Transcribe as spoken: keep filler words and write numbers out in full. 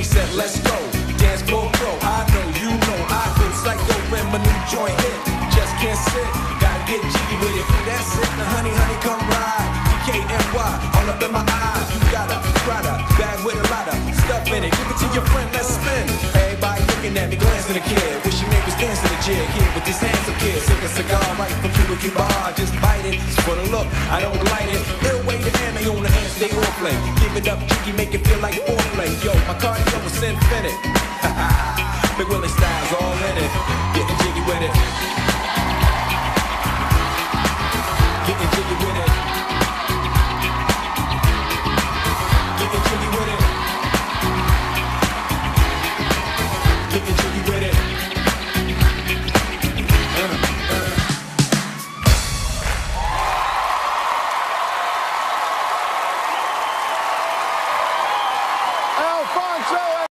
said, let's go. Dance floor pro, I know, you know, I've been psycho when my new joint hit. Just can't sit, gotta get jiggy with it. That's it, now honey, honey, come ride. D K N Y, all up in my eyes. You got a Prada, bag with a lot of stuff in it. Give it to your friend, let's spin. Everybody looking at me, glancing at the kid. Wish your neighbors dancing the jig here with this handsome kid. Sick a cigar right from Cuba Cuba. Just bite it, it's for the look, I don't light it. Ill way to hand, they on the hands, they all play. Give it up, jiggy, make it feel like foreplay. Yo, my cardio was infinite. Big Willie style's all in it.